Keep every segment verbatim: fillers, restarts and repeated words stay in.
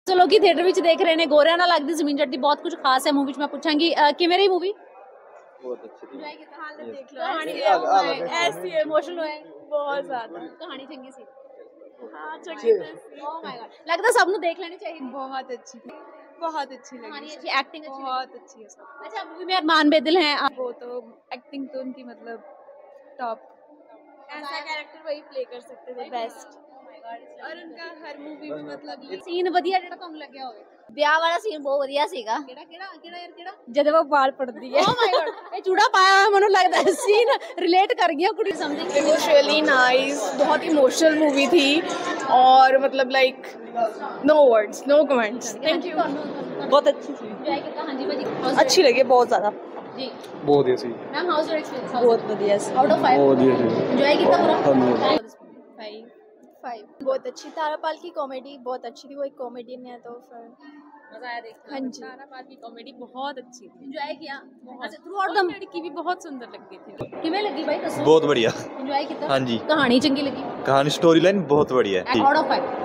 चलो कि थिएटर विच देख रहे ने गोरिया ना लगदी जमीन जट दी बहुत कुछ खास है मूवी च मैं पूछांगी किवें रही मूवी बहुत अच्छी थी। हालत देख लो कहानी ऐसी इमोशनल है बहुत ज्यादा कहानी चंगी सी हां चंगी थी ओह माय गॉड लगदा सब नु देख लेनी चाहिए बहुत अच्छी बहुत अच्छी लगी कहानी अच्छी एक्टिंग अच्छी बहुत अच्छी है सब। अच्छा मूवी में अरमान बेदिल हैं वो तो एक्टिंग तो उनकी मतलब टॉप ऐसा कैरेक्टर वही प्ले कर सकते थे बेस्ट और उनका हर मूवी में मतलब सीन ਵਧੀਆ ਜਿਹੜਾ ਤੁਹਾਨੂੰ ਲੱਗਿਆ ਹੋਵੇ ਵਿਆਹ ਵਾਲਾ ਸੀਨ ਬਹੁਤ ਵਧੀਆ ਸੀਗਾ ਕਿਹੜਾ ਕਿਹੜਾ ਕਿਹੜਾ ਯਾਰ ਕਿਹੜਾ ਜਦੋਂ ਉਹ ਵਾਲ ਪੜਦੀ ਹੈ ਓ ਮਾਈ ਗॉड ਇਹ ਚੂੜਾ ਪਾਇਆ ਹੋਇਆ ਮੈਨੂੰ ਲੱਗਦਾ ਹੈ ਸੀਨ ਰਿਲੇਟ कर गया कुड़ी something it was really nice, बहुत इमोशनल मूवी थी और मतलब like no words no comments. Thank you. बहुत अच्छी थी। एंजॉय किया हां जी भाजी अच्छी लगी बहुत ज्यादा जी बहुत ਵਧੀਆ ਸੀ मैम हाउस योर एक्सपीरियंस बहुत बढ़िया सी आउट ऑफ फाइव ਬਹੁਤ ਵਧੀਆ ਸੀ एंजॉय किया पूरा फाइव फाइव बहुत अच्छी तारापाल की कॉमेडी बहुत अच्छी थी, वो एक कॉमेडियन है तो फिर मजा आया देख हाँ जी तारापाल की कॉमेडी बहुत अच्छी थी। एंजॉय किया अच्छा थ्रू आउट द लड़की भी बहुत सुंदर लगती थी। किवें लगी भाई दसो बहुत बढ़िया एंजॉय किया हाँ जी कहानी चंगी लगी कहानी स्टोरी लाइन बहुत बढ़िया है out of five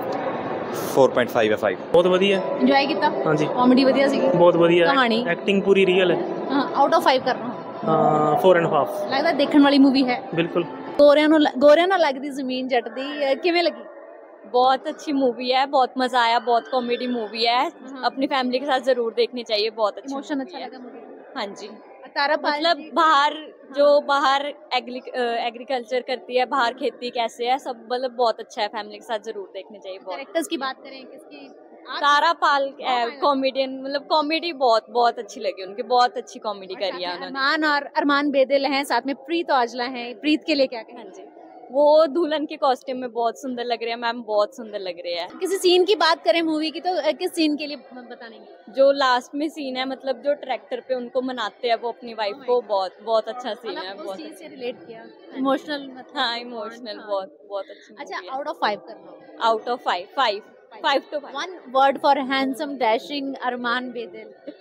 four point five है फाइव बहुत ਵਧੀਆ एंजॉय किया हाँ जी कॉमेडी ਵਧੀਆ ਸੀਗੀ बहुत ਵਧੀਆ कहानी एक्टिंग पूरी रियल है हां आउट ऑफ फाइव करना हाँ फोर एंड हाफ लगदा देखण वाली मूवी है बिल्कुल गोरियां नु गोरियां ना लगदी जमीन जट दी किवें लगी बहुत अच्छी मूवी है, बहुत मजा आया, बहुत कॉमेडी मूवी है, अपनी फैमिली के साथ जरूर देखनी चाहिए। बहुत अच्छी इमोशन movie अच्छा है। लगा मूवी हाँ जी तारापाल मतलब बाहर जो बाहर एग्रीकल्चर करती है, बाहर खेती कैसे है, सब मतलब बहुत अच्छा है, फैमिली के साथ जरूर देखनी चाहिए। बहुत कैरेक्टर्स की बात करें किसकी तारापाल कॉमेडियन मतलब कॉमेडी बहुत बहुत अच्छी लगी उनकी, बहुत अच्छी कॉमेडी करी है उन्होंने। अरमान और अरमान बेदिल हैं, साथ में प्रीत औजला हैं। प्रीत के लिए क्या कहें? हाँ जी वो दुल्हन के कॉस्ट्यूम में बहुत सुंदर लग रहे हैं मैम, बहुत सुंदर लग रहे हैं। किसी सीन की बात करें मूवी की तो किस सीन के लिए बतानेंगे? जो लास्ट में सीन है मतलब जो ट्रैक्टर पे उनको मनाते हैं वो अपनी वाइफ को, बहुत बहुत अच्छा सीन है। बहुत चीज से रिलेट किया इमोशनल मतलब हाँ इमोशनल बहुत बहुत अच्छी। अच्छा आउट ऑफ फाइव करना out of five five five two five one word for handsome dashing Armaan Bedil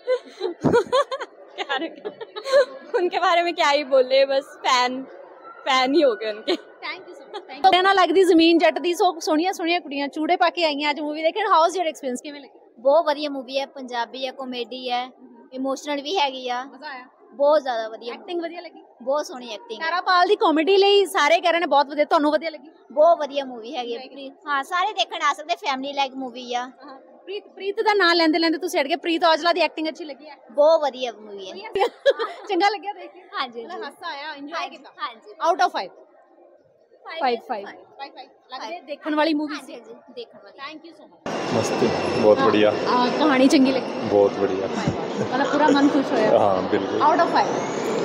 क्या रखा उनके बारे में क्या ही बोले, बस फैन फैन ही हो गए उनके। Thank you so much. थैंक ना लगदी जमीन जट दी सो सोहणियां सोहणियां कुड़ियां चूड़े पा के आईयां आज मूवी देखण। हाउ इज योर एक्सपीरियंस किवें लगी? बहुत बढ़िया मूवी है, पंजाबी है, कॉमेडी है, इमोशनल भी हैगी आ, मजा आया बहुत ज्यादा बढ़िया, एक्टिंग ਵਧੀਆ ਲੱਗੀ बहुत सोहनी एक्टिंग। ਤਾਰਾਪਾਲ ਦੀ ਕਾਮੇਡੀ ਲਈ ਸਾਰੇ ਕਹਿ ਰਹੇ ਨੇ ਬਹੁਤ ਵਧੀਆ, ਤੁਹਾਨੂੰ ਵਧੀਆ ਲੱਗੀ? बहुत बढ़िया मूवी हैगी। हाँ सारे देखने आ सकते, फैमिली लाइक मूवी आ। ਪ੍ਰੀਤ ਪ੍ਰੀਤ ਦਾ ਨਾਮ ਲੈਂਦੇ ਲੈਂਦੇ ਤੁਸੀਂ ਅੜ ਗਏ। ਪ੍ਰੀਤ ਔਜਲਾ ਦੀ ਐਕਟਿੰਗ ਅੱਛੀ ਲੱਗੀ ਹੈ? बहुत बढ़िया मूवी है। ਚੰਗਾ ਲੱਗਿਆ ਦੇਖ ਕੇ? हाँ जी ਮਤਲਬ ਹਾਸਾ ਆਇਆ, ਇੰਜੋਏ ਕੀਤਾ? हाँ जी out of five five five ਲੱਗਦੇ ਦੇਖਣ ਵਾਲੀ मूवी हाँ ਸੀ। जी देखने वाली। थैंक यू सो मच। मस्त बहुत बढ़िया कहानी चंगी लगी? बहुत बढ़िया मतलब पूरा मन खुश होया? हाँ बिल्कुल out of five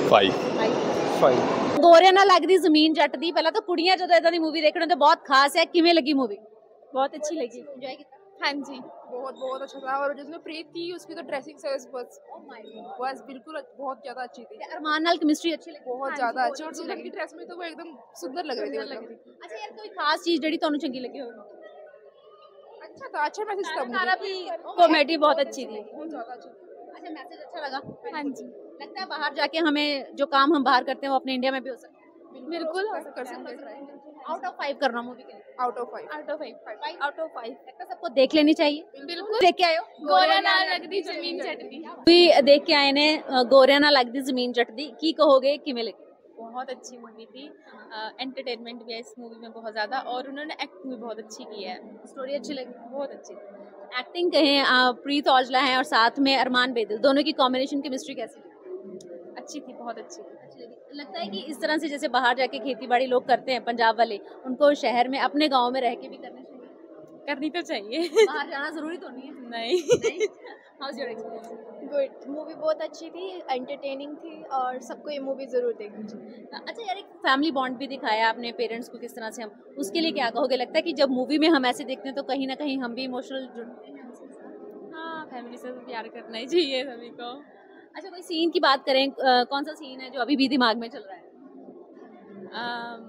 five five ਗੋਰਿਆਂ ਨਾਲ ਲੱਗਦੀ ਜ਼ਮੀਨ ਜੱਟ ਦੀ ਪਹਿਲਾਂ ਤਾਂ ਕੁੜੀਆਂ ਜਦੋਂ ਇਦਾਂ ਦੀ ਮੂਵੀ ਦੇਖਣ ਤੇ ਬਹੁਤ ਖਾਸ ਹੈ। ਕਿਵੇਂ ਲੱਗੀ मूवी? बहुत अच्छी लगी। ਇੰਜੋਏ ਕੀਤਾ? हाँ जी बहुत बहुत अच्छा था। और जिसमें प्रीत थी उसकी तो ड्रेसिंग सेंस बस बस बिल्कुल बहुत ज्यादा अच्छी थी, ਤੇ ਅਰਮਾਨ ਨਾਲ केमिस्ट्री अच्छी लगी? बहुत ज्यादा अच्छी। और दुल्हन की ड्रेस में तो वो एकदम सुंदर लग रही थी, लग मतलब रही थी। अच्छा यार कोई खास चीज ਜਿਹੜੀ ਤੁਹਾਨੂੰ ਚੰਗੀ ਲੱਗੀ ਹੋਵੇ? अच्छा था, अच्छा मैसेज था तारा मूवी। भी कॉमेडी बहुत अच्छी थी। बहुत ज्यादा अच्छी। अच्छा मैसेज अच्छा लगा? हाँ जी लगता है बाहर जाके हमें जो काम हम बाहर करते हैं वो अपने इंडिया में भी हो सकता है? बिल्कुल कर सकते हैं। आउट ऑफ फाइव करना मूवी के लिए? Out of five out of five out of five लगता है सबको देख लेनी चाहिए। बिल्कुल देख के आए हो? गोरिया नाल लगदी जमीन चटनी। मूवी देख के आए ने गोरिया ना लगदी जमीन जट दी की कहोगे किवें लगी? बहुत अच्छी मूवी थी, एंटरटेनमेंट भी है इस मूवी में बहुत ज़्यादा, और उन्होंने एक्टिंग भी बहुत अच्छी की है। स्टोरी अच्छी लगी? बहुत अच्छी थी। एक्टिंग कहें आ, प्रीत औजला है और साथ में अरमान बेदिल, दोनों की कॉम्बिनेशन केमिस्ट्री कैसी लगी? अच्छी थी, बहुत अच्छी थी। अच्छी लगी। लगता है कि इस तरह से जैसे बाहर जाके खेती बाड़ी लोग करते हैं पंजाब वाले, उनको शहर में अपने गाँव में रह के भी करने चाहिए? करनी तो चाहिए। बाहर जाना जरूरी तो नहीं है? नहीं how's your experience? Good movie बहुत अच्छी थी, एंटरटेनिंग थी और सबको ये मूवी जरूर देखनी चाहिए। अच्छा यार एक फैमिली बॉन्ड भी दिखाया आपने, पेरेंट्स को किस तरह से हम, उसके लिए क्या कहोगे? लगता है कि जब मूवी में हम ऐसे देखते हैं तो कहीं ना कहीं हम भी इमोशनल जुड़ते हैं उनसे? हाँ फैमिली से तो प्यार करना ही चाहिए सभी को। अच्छा कोई सीन की बात करें, अ, कौन सा सीन है जो अभी भी दिमाग में चल रहा है? आम,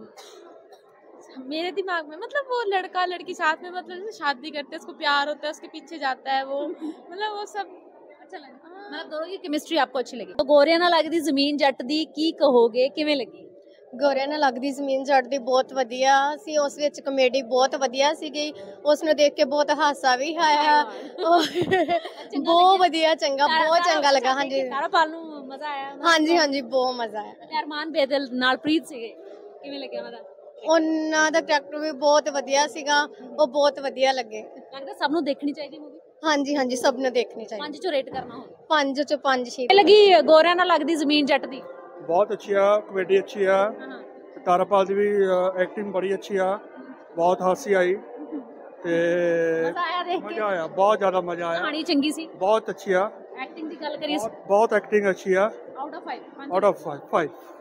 मेरे दिमाग में मतलब वो लड़का लड़की साथ में मतलब जैसे शादी करते हैं, उसको प्यार होता है, उसके पीछे जाता है वो, मतलब वो सब अच्छा लगा। मतलब दोनों की केमिस्ट्री आपको अच्छी लगी? तो गोरिया ना लगदी जमीन जट दी की कहोगे किवें लगी? ਗੋਰਿਆਂ ਨਾਲ ਲੱਗਦੀ ਜ਼ਮੀਨ ਜੱਟ ਦੀ ਬਹੁਤ ਵਧੀਆ ਸੀ। ਉਸ ਵਿੱਚ ਕਮੇਡੀ ਬਹੁਤ ਵਧੀਆ ਸੀਗੀ। ਉਸ ਨੂੰ ਦੇਖ ਕੇ ਬਹੁਤ ਹਾਸਾ ਵੀ ਆਇਆ। ਬਹੁਤ ਵਧੀਆ, ਚੰਗਾ, ਬਹੁਤ ਚੰਗਾ ਲੱਗਾ। ਹਾਂਜੀ ਤਾਰਾਪਾਲ ਨੂੰ ਮਜ਼ਾ ਆਇਆ ਹਾਂਜੀ ਹਾਂਜੀ ਬਹੁਤ ਮਜ਼ਾ ਆਇਆ। ਤੇ ਅਰਮਾਨ ਬੇਦਿਲ ਨਾਲ ਪ੍ਰੀਤ ਸੀਗੇ, ਕਿਵੇਂ ਲੱਗਿਆ ਉਹਨਾਂ ਦਾ? ਉਹਨਾਂ ਦਾ ਕਰੈਕਟਰ ਵੀ ਬਹੁਤ ਵਧੀਆ ਸੀਗਾ। ਉਹ ਬਹੁਤ ਵਧੀਆ ਲੱਗੇ। ਲੱਗਦਾ ਸਭ ਨੂੰ ਦੇਖਣੀ ਚਾਹੀਦੀ ਮੂਵੀ। ਹਾਂਜੀ ਹਾਂਜੀ ਸਭ ਨੂੰ ਦੇਖਣੀ ਚਾਹੀਦੀ। ਪੰਜ ਚੋਂ ਰੇਟ ਕਰਨਾ ਹੋਵੇ ਪੰਜ ਚੋਂ ਪੰਜ ਛੇ। ਕਿਵੇਂ ਲੱਗੀ ਗੋਰਿਆਂ ਨਾਲ ਲੱਗਦੀ ਜ਼ਮੀਨ ਜੱਟ ਦੀ? बहुत अच्छी है, कॉमेडी अच्छी है। तारापाल की भी एक्टिंग बड़ी अच्छी है, बहुत हंसी आई ते ਮਜ਼ਾ ਆਇਆ ਦੇਖ ਕੇ? मजा आया, बहुत ज्यादा मजा आया। ਕਹਾਣੀ ਚੰਗੀ ਸੀ, बहुत अच्छी है, ਐਕਟਿੰਗ ਦੀ ਗੱਲ ਕਰੀਏ बहुत, बहुत एक्टिंग अच्छी है। Out of five out of five five